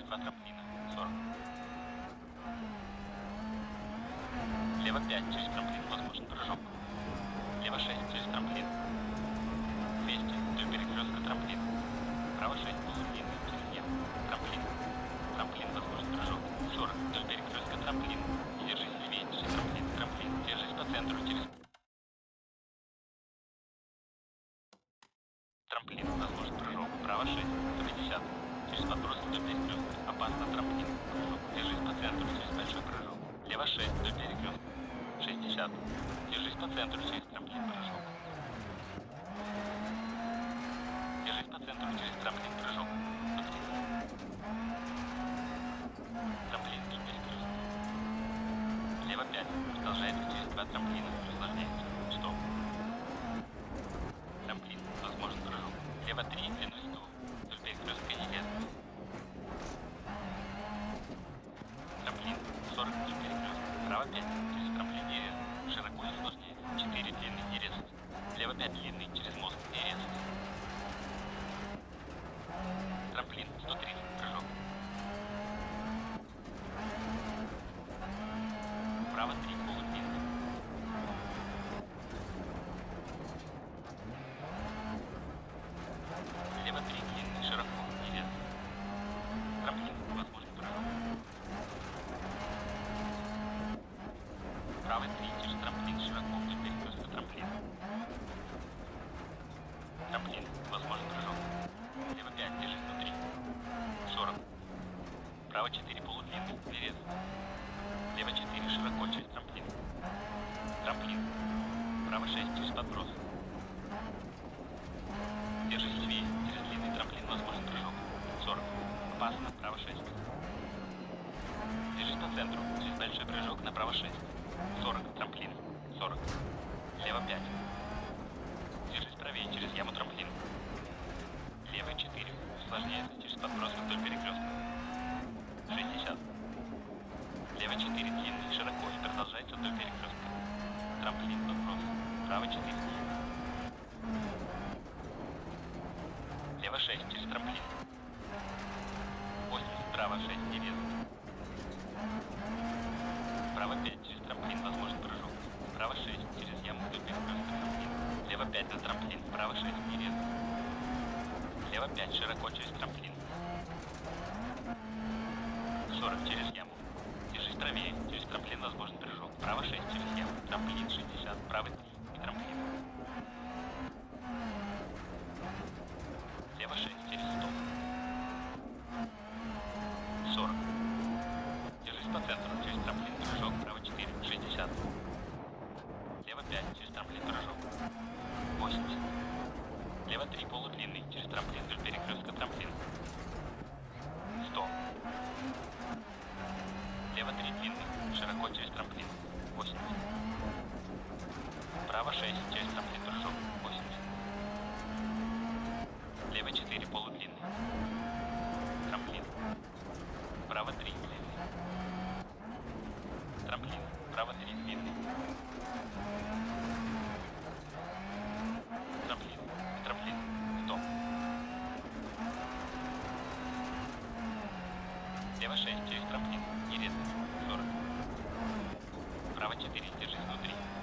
2 трамплина. 40. Лево 5 через трамплин, возможен прыжок. Лево 6 через трамплин. 200 до перекрестка трамплин. Право 6 полудлинный через яму. Трамплин. Трамплин, возможен прыжок. 40 до перекрестка трамплин. Держись левее через трамплин. Трамплин. Держись по центру через трамплин, возможен прыжок. Право 6 до 50. Через подброс до перекрестка. Опасно трамплин. Прыжок. Держись по центру через большой прыжок. Лево 6 до перекрестка. 60. Держись по центру через трамплин. Прыжок. Держись по центру через трамплин. Прыжок. Трамплин до перекрестка. Лево 5. Продолжается через 2 трамплина. Усложняется. Стоп. Трамплин. Возможен прыжок. Лево 3. Длиной 100. До перекрестка неизвестно. Трамплин. 40 до перекрестка. Право 5. Через трамплин неизвестно. Широко усложняется. 4 длинный не резать. Лево 5 длинный через мост не резать. Трамплин. 130. Прыжок. Право 3. Полудлинный. Лево 3 длинный. Широко не резать. Трамплин. Возможен прыжок. Право 3 через трамплин. Широко до перекрестка трамплин. Трамплин. Возможен прыжок. Лево 5. Держись внутри. 40. Право 4 полудлинный. Вперед. Лево 4 широко через трамплин. Трамплин. Право 6 через подброс. Держись левее. Через длинный трамплин возможен прыжок. 40. Опасно. Право 6. Держись по центру. Через большой прыжок на право 6. 40. Трамплин. 40. Лево 5. Держись правее через яму трамплин. Левый 4. Усложняется через подброс вдоль перекрестка. 60. Лево 4 длинный, широко и продолжается вдоль перекрестка. Трамплин, подброс. Право 4 длинный. Лево 6 через трамплин. 80. Право 6 не резать. Право 5 через трамплин, возможен прыжок. Право 6 через яму вдоль перекрестка трамплин. Лево 5 на трамплин. Право 6 не резать. Лево 5 широко через трамплин. 40 через яму. Держись правее. Через трамплин возможен прыжок. Право 6 через яму. Трамплин 60. Право 3 и трамплин. Лево 6 через 100. 40. Держись по центру. Через трамплин прыжок. Право 4. 60. Лево 5 через трамплин прыжок. 80. Лево 3 полудлинный. Через трамплин вдоль перекрестка трамплин. 100. Лево 3 длинный. Широко через трамплин. 80. Право 6 через трамплин прыжок. 80. Лево 4 полудлинный. Трамплин. Право 3 длинный. Трамплин. Право 3 длинный. Трамплин. Трамплин. Стоп. Лево 6 через трамплин. Не резать. 40. Право 4. Держись внутри.